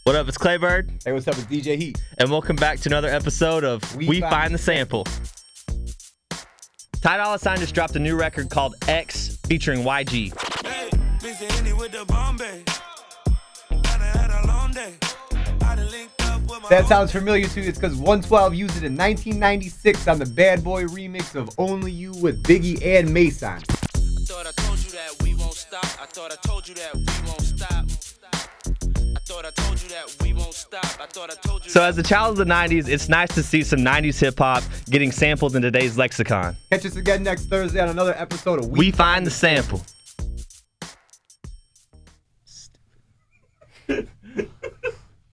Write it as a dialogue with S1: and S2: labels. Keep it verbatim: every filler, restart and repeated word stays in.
S1: What up, it's Claybird.
S2: Hey, what's up, it's D J Heat.
S1: And welcome back to another episode of We, we Find, Find the Sample. Ty Dolla just dropped a new record called X featuring Y G.
S3: Hey, with the Bombay. Had a long day.
S2: That sounds familiar to you. It's because one twelve used it in nineteen ninety-six on the Bad Boy remix of Only You with Biggie and Mason.
S3: I thought I told you that we won't stop. I thought I told you that we won't stop. I thought I told you that we won't stop. I thought I told you.
S1: So as a child of the nineties, it's nice to see some nineties hip hop getting sampled in today's lexicon.
S2: Catch us again next Thursday on another episode of
S1: We, we Find the Sample.